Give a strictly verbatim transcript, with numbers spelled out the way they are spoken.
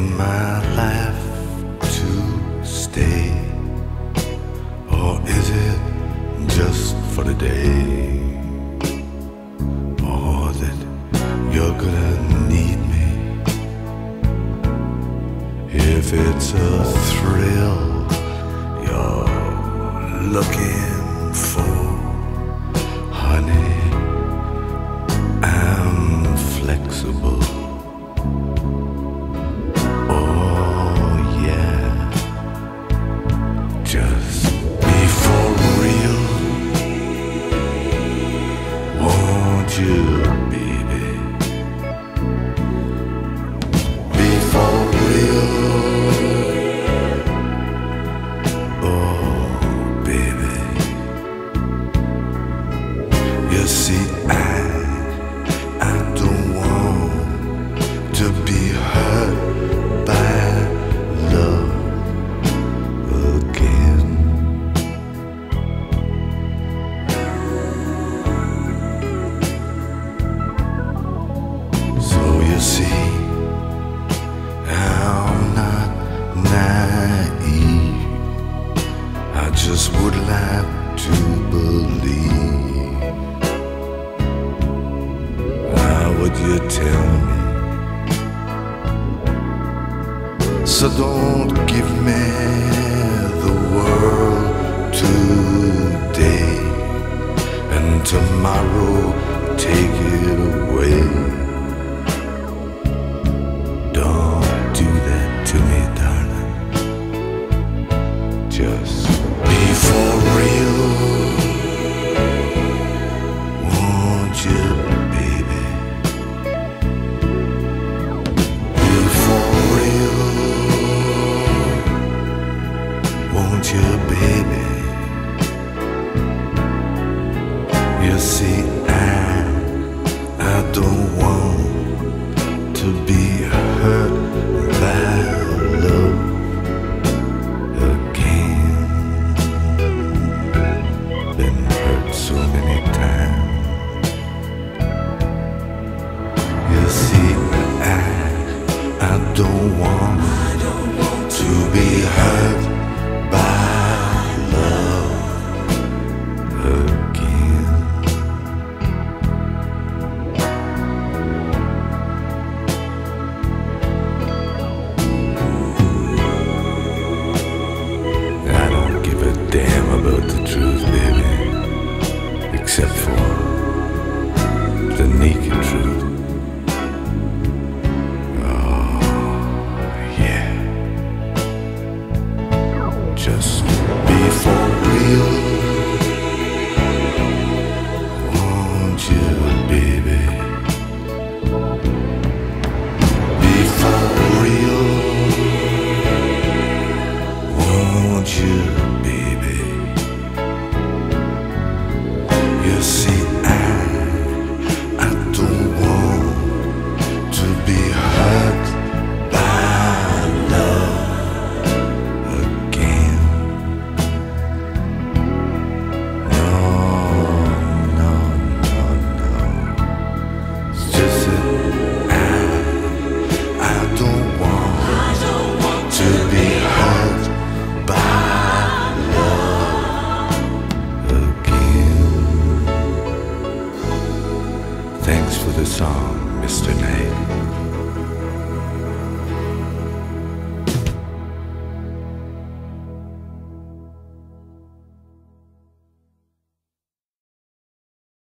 in my life to stay, or is it just for the day? Or that you're gonna need me if it's a thrill you're looking for, honey. I'm flexible. Oh yeah, just be for real, won't you, baby? Be for real. Oh baby, you see, I I don't want to be hurt by love again. So you see, I'm not naive. I just would like to believe. How would you tell me? So don't give me the world today, and tomorrow take it away. Don't do that to me, darling. Just be for real, won't you, baby? Be for real, won't you, baby? You see, I, I don't want to be hurt by love again. Been hurt so many times. You see, I, I don't want to be hurt by love again. I don't give a damn about the truth, baby, except for the naked truth. Oh, yeah. Just be for real, won't you, baby? Be for real, won't you, baby? You see, I, I don't want to be hurt by love again. No, no, no, no. It's just that I, I don't want to be hurt by love again. Thanks for the song, Mister Knight.